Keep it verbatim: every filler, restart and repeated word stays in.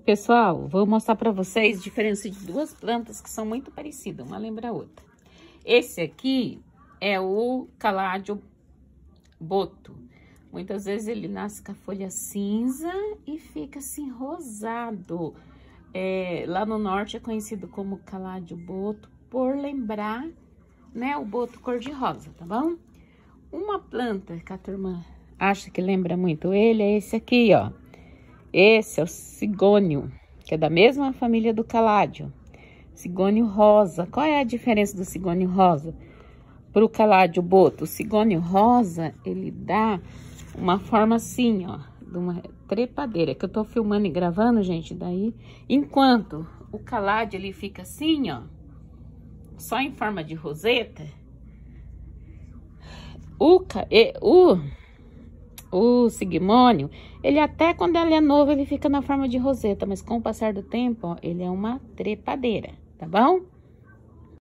Pessoal, vou mostrar para vocês a diferença de duas plantas que são muito parecidas, uma lembra a outra. Esse aqui é o caládio boto. Muitas vezes ele nasce com a folha cinza e fica assim rosado. É, lá no norte é conhecido como caládio boto, por lembrar, né, o boto cor-de-rosa, tá bom? Uma planta que a turma acha que lembra muito ele é esse aqui, ó. Esse é o cigônio, que é da mesma família do caládio. Cigônio rosa. Qual é a diferença do cigônio rosa para o caládio boto? O cigônio rosa, ele dá uma forma assim, ó, de uma trepadeira, que eu tô filmando e gravando, gente, daí. Enquanto o caládio, ele fica assim, ó, só em forma de roseta. O, o, o cigônio, ele até quando ele é novo, ele fica na forma de roseta, mas com o passar do tempo, ó, ele é uma trepadeira, tá bom?